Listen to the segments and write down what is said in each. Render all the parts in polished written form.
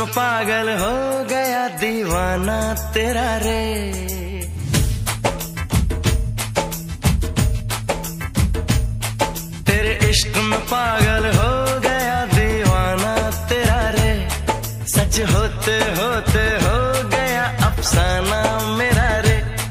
में पागल हो गया दीवाना तेरा रे। तेरे इश्क में पागल हो गया दीवाना तेरा रे। सच होते होते हो गया अफसाना मेरा रे।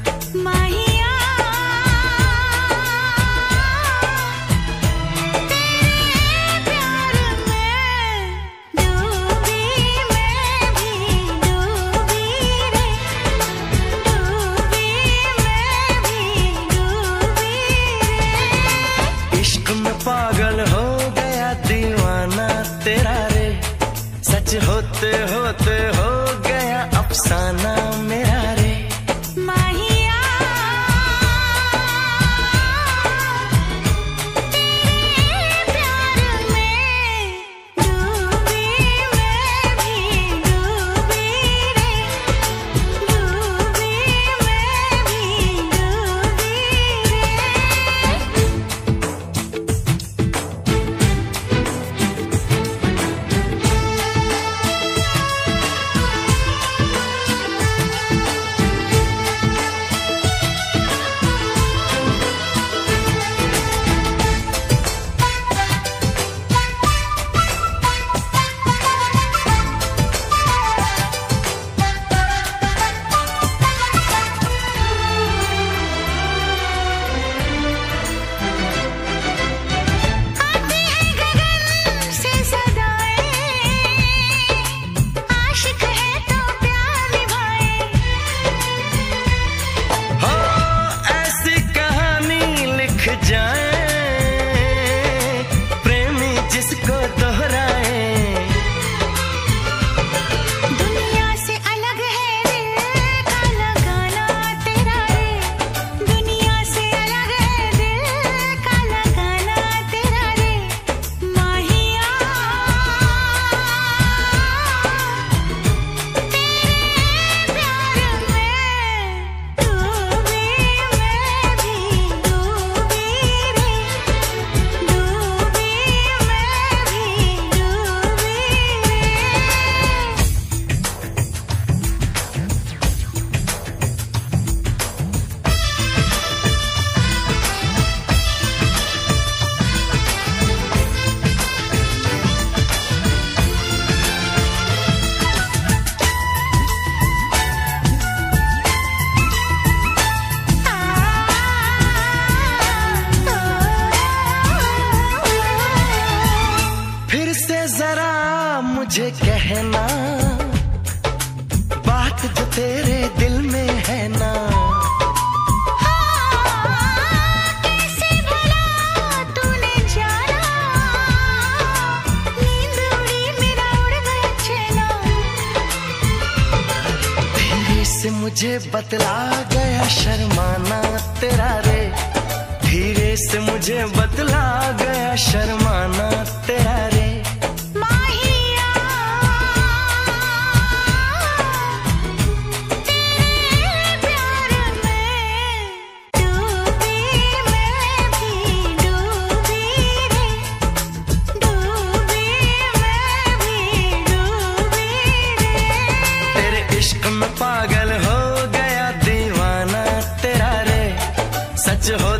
पागल हो गया दीवाना तेरा रे। सच होते होते हो गया अफसाना मेरा रे। माहिया तेरे प्यार में डूबी मैं भी डूबी रे। डूबी मैं भी डूबी प्रेमी जिसको दोहराए। दुनिया से अलग है दिल का लगाना तेरा रे। दुनिया से अलग है दिल का लगाना तेरा रे। माहिया तेरे प्यार में डूबी मैं भी डूबी रे। डूबी मैं भी डूबी फिर से जरा मुझे कहना बात जो तेरे दिल में है ना। कैसे भला तूने जाना। नींद उड़ी मेरा उड़ गया चैना। धीरे से मुझे बतला गया शर्माना तेरा रे। धीरे से मुझे बतला गया शर्माना तेरा रे। माहिया तेरे प्यार में डूबी मैं भी डूबी रे। डूबी मैं भी डूबी रे। तेरे इश्क में पागल हो गया दीवाना तेरा रे। सच हो